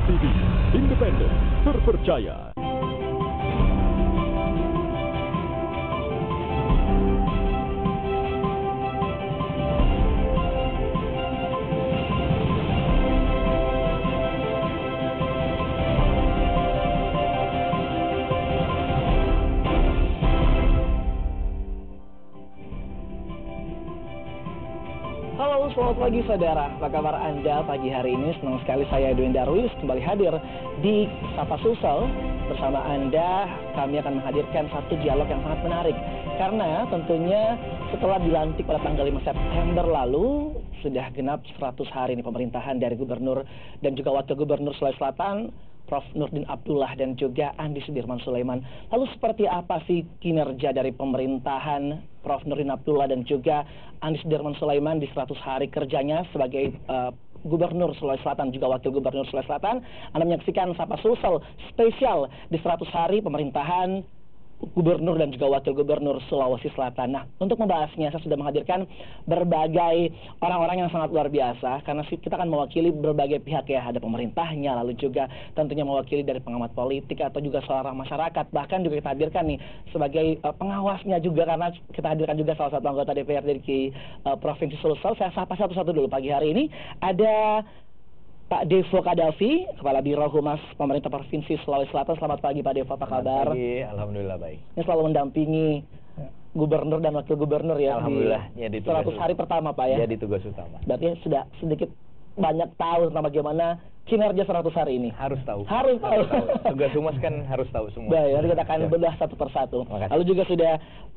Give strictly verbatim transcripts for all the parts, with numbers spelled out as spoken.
T V, independen, terpercaya. Halo, selamat pagi saudara. Apa kabar Anda pagi hari ini? Senang sekali saya Edwin Darwis kembali hadir di Sapa Sulsel. Bersama Anda, kami akan menghadirkan satu dialog yang sangat menarik. Karena tentunya setelah dilantik pada tanggal lima September lalu, sudah genap seratus hari ini pemerintahan dari Gubernur dan juga Wakil Gubernur Sulawesi Selatan, Profesor Nurdin Abdullah dan juga Andi Sudirman Sulaiman. Lalu seperti apa sih kinerja dari pemerintahan Profesor Nurdin Abdullah dan juga Andi Sudirman Sulaiman di seratus hari kerjanya sebagai uh, Gubernur Sulawesi Selatan juga Wakil Gubernur Sulawesi Selatan? Anda menyaksikan Sapa Sulsel spesial di seratus hari pemerintahan Gubernur dan juga Wakil Gubernur Sulawesi Selatan. Nah, untuk membahasnya saya sudah menghadirkan berbagai orang-orang yang sangat luar biasa, karena kita akan mewakili berbagai pihak ya, ada pemerintahnya, lalu juga tentunya mewakili dari pengamat politik atau juga seorang masyarakat, bahkan juga kita hadirkan nih sebagai uh, pengawasnya juga, karena kita hadirkan juga salah satu anggota D P R D di uh, Provinsi Sulsel. Saya sapa satu-satu dulu pagi hari ini. Ada Pak Devo Kadafi, Kepala Biro Humas Pemerintah Provinsi Sulawesi Selatan. Selamat pagi Pak Devo, apa kabar? Selamat pagi, alhamdulillah baik. Ini selalu mendampingi Gubernur dan Wakil Gubernur ya, alhamdulillah, di ya, di seratus hari pertama Pak ya? Ya, di tugas utama. Berarti sudah sedikit banyak tahu tentang bagaimana kinerja seratus hari ini? Harus tahu. Harus tahu. Harus tahu. Tugas humas kan harus tahu semua. Baik, nanti kita akan ya. bedah satu persatu. Makasih. Lalu juga sudah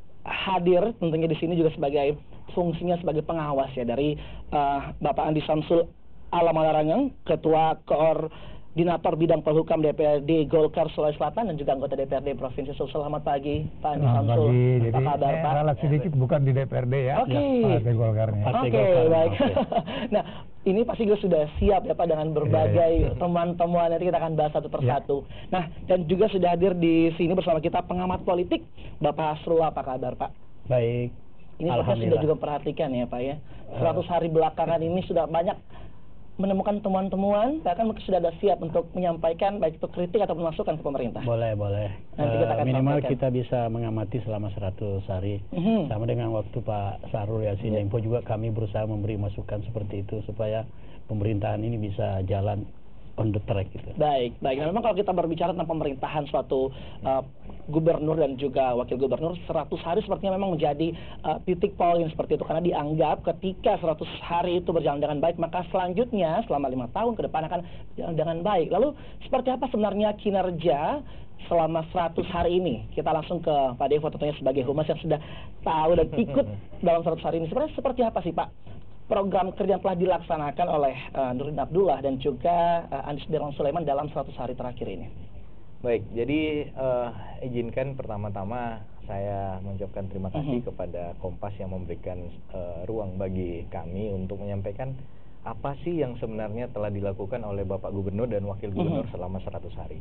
hadir tentunya di sini juga sebagai fungsinya sebagai pengawas ya dari uh, Bapak Andi Samsul Alamalarangang, Ketua Koordinator Bidang Polhukam D P R D Golkar Sulawesi Selatan dan juga anggota D P R D Provinsi Sulsel. Selamat pagi Pak Andi Samsul. Selamat pagi. Apa Jadi kabar eh, Pak? ralat sedikit bukan di D P R D ya, Oke. ya Partai Golkarnya. Oke, Partai Golkar. baik. Oke. Nah, ini pasti juga sudah siap ya Pak dengan berbagai Iya, iya. temuan-temuan, nanti kita akan bahas satu persatu. Nah, dan juga sudah hadir di sini bersama kita pengamat politik Bapak Hasrul. Apa kabar Pak? Baik. Ini saya sudah juga perhatikan ya Pak ya. seratus hari belakangan ini sudah banyak menemukan temuan-temuan, bahkan mungkin sudah ada siap untuk menyampaikan baik itu kritik atau masukan ke pemerintah. Boleh, boleh. Nanti kita akan Uh, minimal sampaikan. kita bisa mengamati selama seratus hari. Mhm. Sama dengan waktu Pak Sahrul Yassin Limpo juga kami berusaha memberi masukan seperti itu supaya pemerintahan ini bisa jalan on the track gitu. Baik, baik. Nah, memang kalau kita berbicara tentang pemerintahan suatu uh, gubernur dan juga wakil gubernur, seratus hari sepertinya memang menjadi uh, titik poin seperti itu, karena dianggap ketika seratus hari itu berjalan dengan baik, maka selanjutnya selama lima tahun ke depan akan berjalan dengan baik. Lalu seperti apa sebenarnya kinerja selama seratus hari ini? Kita langsung ke Pak Devo tentunya sebagai humas yang sudah tahu dan ikut dalam seratus hari ini. Sebenarnya seperti apa sih Pak program kerja yang telah dilaksanakan oleh uh, Nurdin Abdullah dan juga uh, Andi Sudirman Sulaiman dalam seratus hari terakhir ini? Baik, jadi uh, izinkan pertama-tama saya mengucapkan terima kasih Mhm. kepada Kompas yang memberikan uh, ruang bagi kami untuk menyampaikan apa sih yang sebenarnya telah dilakukan oleh Bapak Gubernur dan Wakil Gubernur Mhm. selama seratus hari.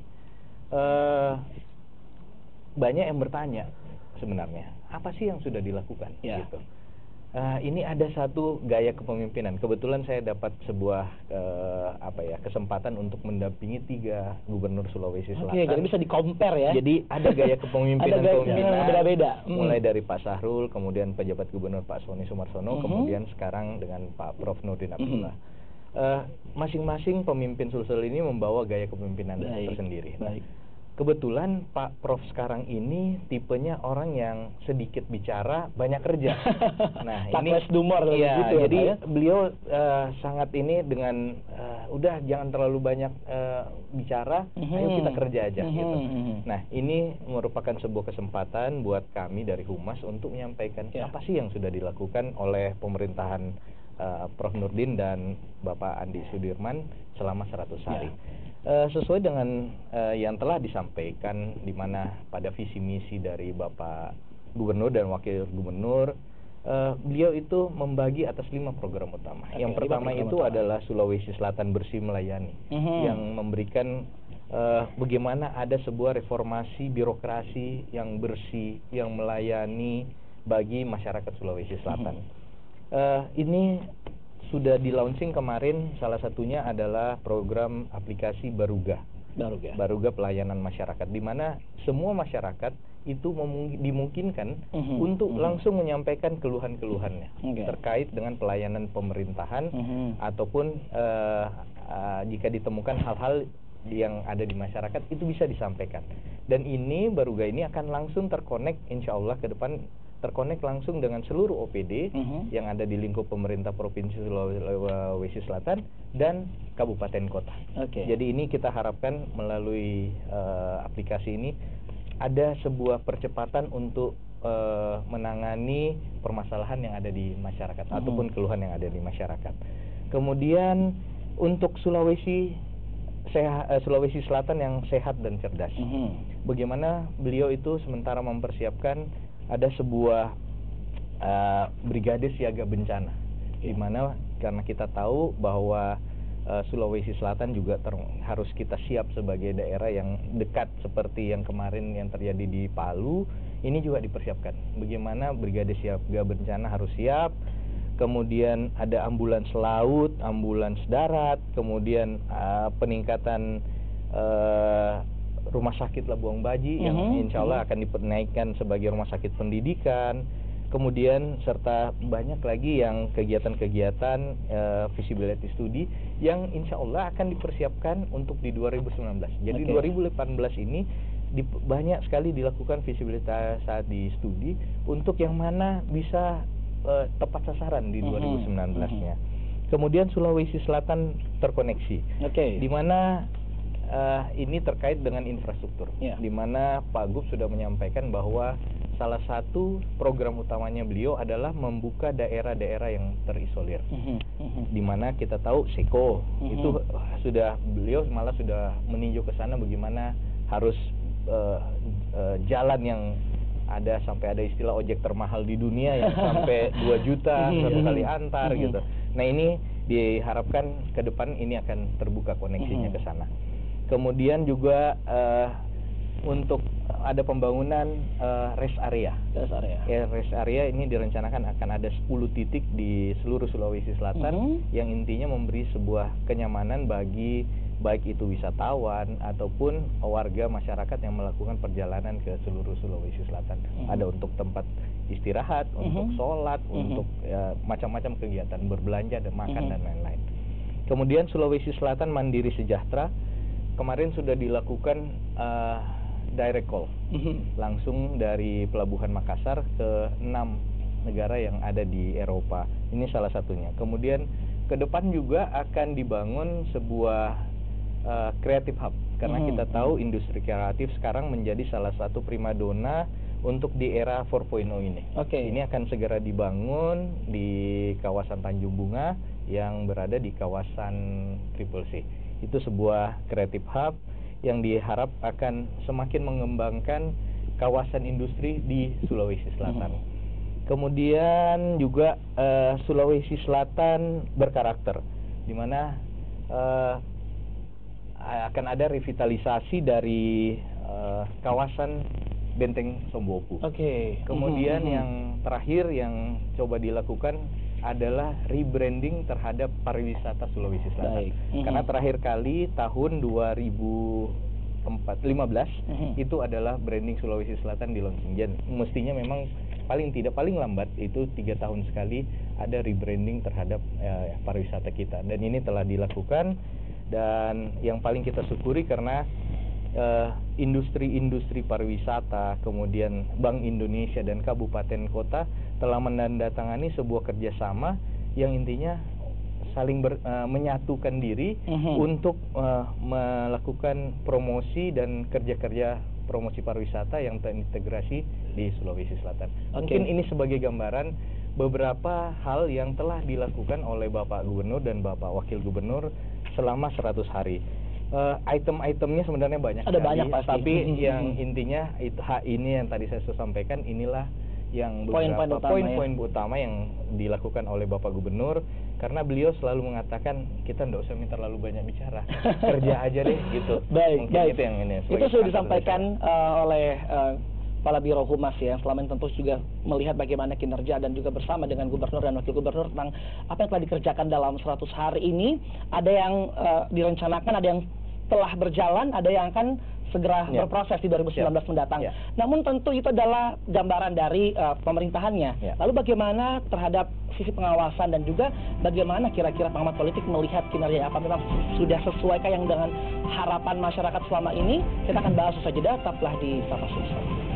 Uh, banyak yang bertanya sebenarnya, apa sih yang sudah dilakukan? Ya. Gitu. Uh, ini ada satu gaya kepemimpinan. Kebetulan saya dapat sebuah uh, apa ya kesempatan untuk mendampingi tiga gubernur Sulawesi Selatan. Oke, jadi bisa di-compare ya. Jadi ada gaya kepemimpinan Ada gaya kepemimpinan kepemimpinan yang beda-beda. Hmm. mulai dari Pak Sahrul, kemudian pejabat gubernur Pak Sony Sumarsono, Mhm. kemudian sekarang dengan Pak Prof Nurdin Abdullah. Mhm. Uh, masing-masing pemimpin Sulsel ini membawa gaya kepemimpinan Baik, tersendiri. Nah, baik. kebetulan Pak Prof sekarang ini tipenya orang yang sedikit bicara, banyak kerja. Nah, Tak ini less do more, iya, gitu ya, jadi Pak ya? beliau uh, sangat ini dengan uh, udah jangan terlalu banyak uh, bicara, Mhm. ayo kita kerja aja Mhm, gitu. mhm. Nah, ini merupakan sebuah kesempatan buat kami dari Humas untuk menyampaikan Ya. apa sih yang sudah dilakukan oleh pemerintahan uh, Prof Nurdin dan Bapak Andi Sudirman selama seratus hari. Ya. Uh, sesuai dengan uh, yang telah disampaikan, di mana pada visi misi dari Bapak Gubernur dan Wakil Gubernur, uh, beliau itu membagi atas lima program utama. Oke, yang lima pertama program itu utama. adalah Sulawesi Selatan Bersih Melayani, Mhm. yang memberikan uh, bagaimana ada sebuah reformasi birokrasi yang bersih, yang melayani bagi masyarakat Sulawesi Selatan. Mhm. Uh, ini sudah di launching kemarin, salah satunya adalah program aplikasi Baruga. Baruga. Baruga pelayanan masyarakat, di mana semua masyarakat itu memung- dimungkinkan Mhm, untuk mhm. langsung menyampaikan keluhan-keluhannya Oke. terkait dengan pelayanan pemerintahan Mhm. ataupun eh, eh, jika ditemukan hal-hal yang ada di masyarakat itu bisa disampaikan. Dan ini Baruga ini akan langsung terkonek, insya Allah ke depan terkonek langsung dengan seluruh O P D Mhm. yang ada di lingkup pemerintah Provinsi Sulawesi Selatan dan kabupaten kota. Oke. Jadi ini kita harapkan melalui eh, aplikasi ini ada sebuah percepatan untuk eh, menangani permasalahan yang ada di masyarakat Mhm. ataupun keluhan yang ada di masyarakat. Kemudian untuk Sulawesi seha- eh, Sulawesi Selatan yang sehat dan cerdas. Mhm. Bagaimana beliau itu sementara mempersiapkan ada sebuah uh, brigade siaga bencana, di mana karena kita tahu bahwa uh, Sulawesi Selatan juga ter- harus kita siap sebagai daerah yang dekat seperti yang kemarin yang terjadi di Palu, ini juga dipersiapkan. Bagaimana brigade siaga bencana harus siap, kemudian ada ambulans laut, ambulans darat, kemudian uh, peningkatan uh, rumah sakit Labuang Baji yang Mhm, insya Allah akan dinaikkan sebagai rumah sakit pendidikan, kemudian serta banyak lagi yang kegiatan-kegiatan uh, feasibility study yang insya Allah akan dipersiapkan untuk di dua ribu sembilan belas. Jadi Oke. dua ribu delapan belas ini di, banyak sekali dilakukan feasibility saat di studi untuk yang mana bisa uh, tepat sasaran di Mhm, dua ribu sembilan belas-nya. Kemudian Sulawesi Selatan terkoneksi, Oke. di mana uh, ini terkait dengan infrastruktur, Ya. di mana Pak Gub sudah menyampaikan bahwa salah satu program utamanya beliau adalah membuka daerah-daerah yang terisolir, Mhm, mhm. di mana kita tahu Seko Mhm. itu uh, sudah beliau malah sudah meninjau ke sana bagaimana harus uh, uh, jalan yang ada sampai ada istilah ojek termahal di dunia yang sampai dua juta satu Mhm. kali antar Mhm. gitu. Nah ini diharapkan ke depan ini akan terbuka koneksinya Mhm. ke sana. Kemudian juga eh, untuk ada pembangunan eh, rest area. Rest area. Ya, rest area ini direncanakan akan ada sepuluh titik di seluruh Sulawesi Selatan Mhm. yang intinya memberi sebuah kenyamanan bagi baik itu wisatawan ataupun warga masyarakat yang melakukan perjalanan ke seluruh Sulawesi Selatan. Mhm. Ada untuk tempat istirahat, Mhm. untuk sholat, Mhm. untuk ya, macam-macam kegiatan berbelanja dan makan Mhm. dan lain-lain. Kemudian Sulawesi Selatan Mandiri Sejahtera kemarin sudah dilakukan uh, direct call Mhm. langsung dari Pelabuhan Makassar ke enam negara yang ada di Eropa. Ini salah satunya. Kemudian ke depan juga akan dibangun sebuah uh, creative hub karena Mhm. kita tahu industri kreatif sekarang menjadi salah satu primadona untuk di era empat titik nol ini. Oke. Ini akan segera dibangun di kawasan Tanjung Bunga yang berada di kawasan Triple C. Itu sebuah creative hub yang diharap akan semakin mengembangkan kawasan industri di Sulawesi Selatan. Mhm. Kemudian juga eh, Sulawesi Selatan berkarakter, di mana eh, akan ada revitalisasi dari eh, kawasan Benteng Sombopu. Oke. Kemudian Mhm, mhm. yang terakhir yang coba dilakukan adalah rebranding terhadap pariwisata Sulawesi Selatan. Baik. Mhm. Karena terakhir kali tahun dua ribu lima belas Mhm. itu adalah branding Sulawesi Selatan di launching. Dan mestinya memang paling tidak paling lambat itu tiga tahun sekali ada rebranding terhadap eh, pariwisata kita. Dan ini telah dilakukan dan yang paling kita syukuri karena eh, industri-industri pariwisata, kemudian Bank Indonesia dan kabupaten kota telah menandatangani sebuah kerjasama yang intinya saling ber, eh, menyatukan diri Mhm. untuk eh, melakukan promosi dan kerja-kerja promosi pariwisata yang terintegrasi di Sulawesi Selatan. Oke. Mungkin ini sebagai gambaran beberapa hal yang telah dilakukan oleh Bapak Gubernur dan Bapak Wakil Gubernur selama seratus hari. Uh, item-itemnya sebenarnya banyak Ada sekali, banyak pasti. tapi Mhm. yang intinya itu hak ini yang tadi saya sudah sampaikan inilah yang Poin-poin beberapa utama poin-poin utama yang dilakukan oleh Bapak Gubernur karena beliau selalu mengatakan kita tidak usah minta terlalu banyak bicara, kerja aja deh gitu. Baik, Mungkin baik. itu yang ini. Itu sebagai sudah pengantar disampaikan uh, oleh uh, Kepala Biro Humas ya, selama ini tentu juga melihat bagaimana kinerja dan juga bersama dengan Gubernur dan Wakil Gubernur tentang apa yang telah dikerjakan dalam seratus hari ini. Ada yang uh, direncanakan, ada yang telah berjalan, ada yang akan segera Ya. berproses di dua ribu sembilan belas Ya. mendatang. Ya. Namun tentu itu adalah gambaran dari uh, pemerintahannya. Ya. Lalu bagaimana terhadap sisi pengawasan dan juga bagaimana kira-kira pengamat politik melihat kinerja apa memang sudah sesuaikah yang dengan harapan masyarakat selama ini? Kita akan bahas usai jeda, tetaplah di Sapa Sukses.